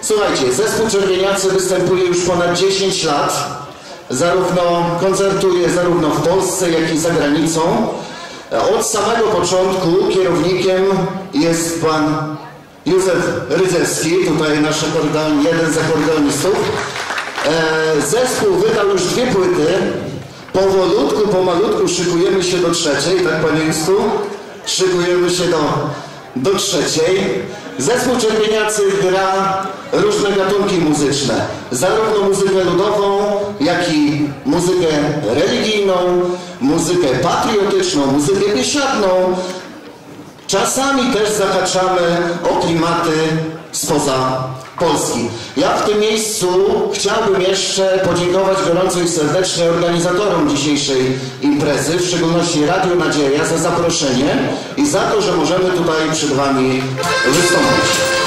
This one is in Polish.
Słuchajcie, zespół Czerwieniacy występuje już ponad 10 lat. Koncertuje zarówno w Polsce, jak i za granicą. Od samego początku kierownikiem jest pan Józef Rydzewski, tutaj nasz jeden z akordeonistów. Zespół wydał już 2 płyty. Powolutku, pomalutku szykujemy się do 3, tak panie Justku? Szykujemy się do 3. Zespół Czerwieniacy gra różne gatunki muzyczne. Zarówno muzykę ludową, jak i muzykę religijną, muzykę patriotyczną, muzykę biesiadną. Czasami też zahaczamy o klimaty spoza Polski. Ja w tym miejscu chciałbym jeszcze podziękować gorąco i serdecznie organizatorom dzisiejszej imprezy, w szczególności Radiu Nadzieja, za zaproszenie i za to, że możemy tutaj przed wami wystąpić.